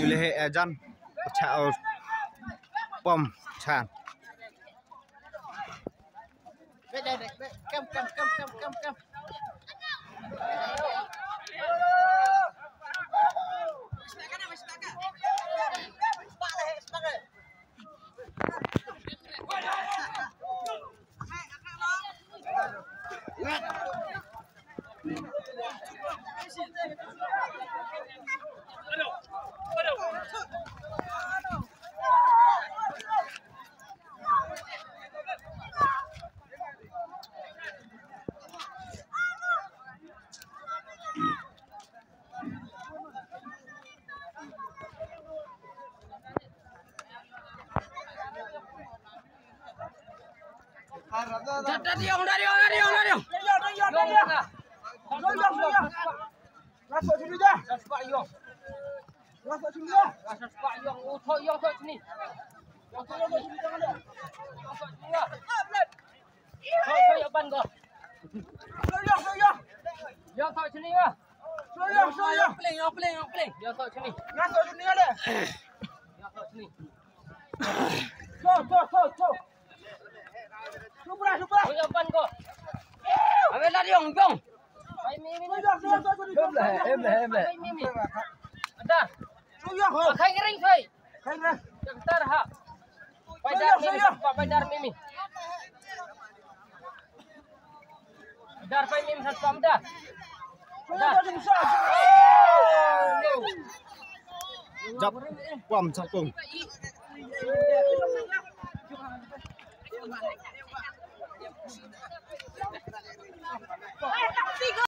như lệ hệ dân chào bom tràn đây cam Dari yang. Masuk sini dah. Masuk yang. Masuk sini dah. Masuk yang. Uthoi yang kat sini. Masuk sini jangan dah. Masuk sini dah. Thôi ban kau. Yang. Yang kat sini ah. Yang. Peling. Yang kat sini. Masuk sini ada. Yang kat sini. Go. Supra. Thôi ban kau. Ave la diong. Em lại. Ada. Khai ring thôi. Jangan ha. Bayar mimi. Dar pai mimi satu dah. dập quầm trong cùng